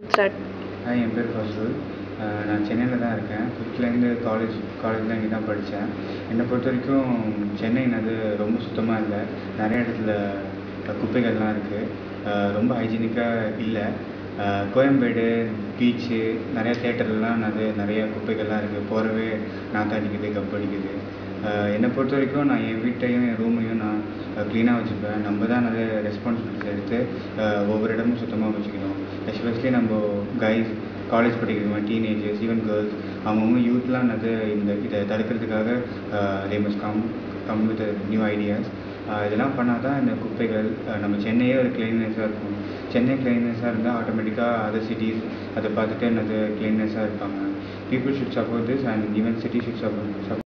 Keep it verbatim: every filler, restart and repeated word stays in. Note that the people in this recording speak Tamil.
ஸ்டார்ட். ஹாய், என் பேர் ஃபஸ்ருல். நான் சென்னையில் தான் இருக்கேன். ஃபிஃப்த்லேருந்து காலேஜ் காலேஜ்லாம் இங்கே தான் படித்தேன். என்னை பொறுத்த வரைக்கும் சென்னைனது ரொம்ப சுத்தமாக இல்லை. நிறைய இடத்துல குப்பைகள்லாம் இருக்குது. ரொம்ப ஹைஜீனிக்காக இல்லை. கோயம்பேடு பீச்சு, நிறைய தேட்டர்லாம் அது நிறைய குப்பைகள்லாம் இருக்குது. போகிறவே நாற்றம் அடிக்குது, கப் அடிக்குது. என்னை பொறுத்த வரைக்கும் நான் என் வீட்டையும் என் ரூமையும் நான் க்ளீனாக வச்சுப்பேன். நம்ம தான் நிறைய ரெஸ்பான்சிபிலிட்டி எடுத்து ஒவ்வொரு இடமும் சுத்தமாக வச்சுக்கணும். எஸ்பெஷலி நம்ம கைஸ், காலேஜ் படிக்கிறவங்க, டீனேஜர்ஸ், ஈவன் கேர்ள்ஸ், அவங்கவுங்க யூத்லாம் அது இந்த இதை தடுக்கிறதுக்காக they must come come with new ideas. இதெல்லாம் பண்ணால் தான் இந்த குப்பைகள் நம்ம சென்னையே ஒரு க்ளீன்னஸாக இருக்கும். சென்னை க்ளீன்னஸாக இருந்தால் ஆட்டோமேட்டிக்காக அதர் சிட்டிஸ் அதை பார்த்துட்டு என்னது க்ளீன்னஸாக இருப்பாங்க. People should support this and even city should support support